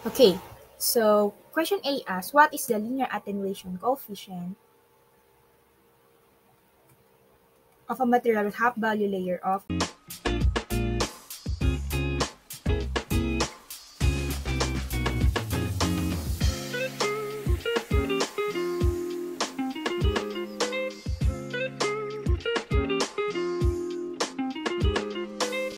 Okay, so question A asks, what is the linear attenuation coefficient of a material with half value layer of